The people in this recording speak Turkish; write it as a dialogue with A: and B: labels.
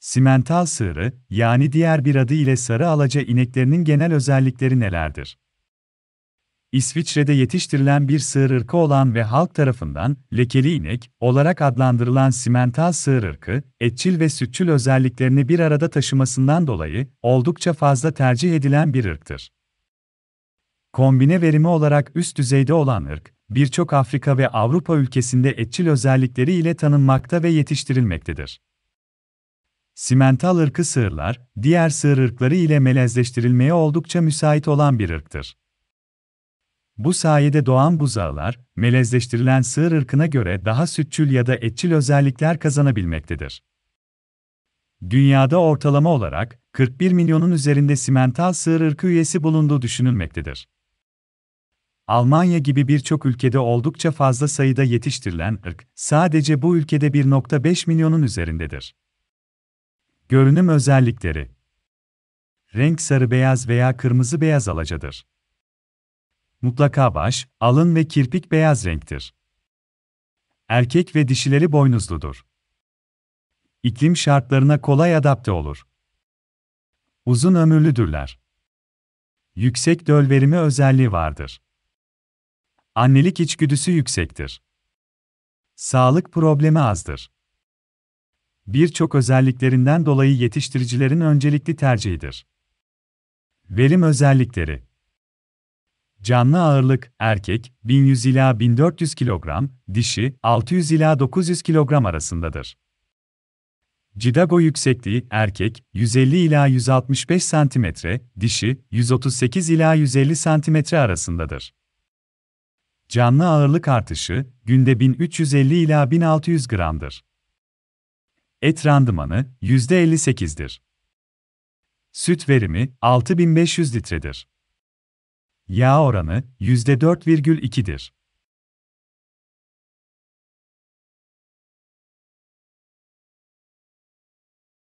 A: Simental sığırı, yani diğer bir adı ile sarı alaca ineklerinin genel özellikleri nelerdir? İsviçre'de yetiştirilen bir sığır ırkı olan ve halk tarafından lekeli inek olarak adlandırılan simental sığır ırkı, etçil ve sütçül özelliklerini bir arada taşımasından dolayı oldukça fazla tercih edilen bir ırktır. Kombine verimi olarak üst düzeyde olan ırk, birçok Afrika ve Avrupa ülkesinde etçil özellikleri ile tanınmakta ve yetiştirilmektedir. Simental ırkı sığırlar, diğer sığır ırkları ile melezleştirilmeye oldukça müsait olan bir ırktır. Bu sayede doğan buzağılar, melezleştirilen sığır ırkına göre daha sütçül ya da etçil özellikler kazanabilmektedir. Dünyada ortalama olarak 41 milyonun üzerinde simental sığır ırkı üyesi bulunduğu düşünülmektedir. Almanya gibi birçok ülkede oldukça fazla sayıda yetiştirilen ırk, sadece bu ülkede 1,5 milyonun üzerindedir. Görünüm özellikleri: renk sarı beyaz veya kırmızı beyaz alacadır. Mutlaka baş, alın ve kirpik beyaz renktir. Erkek ve dişileri boynuzludur. İklim şartlarına kolay adapte olur. Uzun ömürlüdürler. Yüksek döl verimi özelliği vardır. Annelik içgüdüsü yüksektir. Sağlık problemi azdır. Birçok özelliklerinden dolayı yetiştiricilerin öncelikli tercihidir. Verim özellikleri: canlı ağırlık, erkek, 1100 ila 1400 kilogram, dişi, 600 ila 900 kilogram arasındadır. Cidago yüksekliği, erkek, 150 ila 165 cm, dişi, 138 ila 150 cm arasındadır. Canlı ağırlık artışı, günde 1350 ila 1600 gramdır. Et randımanı, %58'dir. Süt verimi, 6500 litredir. Yağ oranı, %4,2'dir.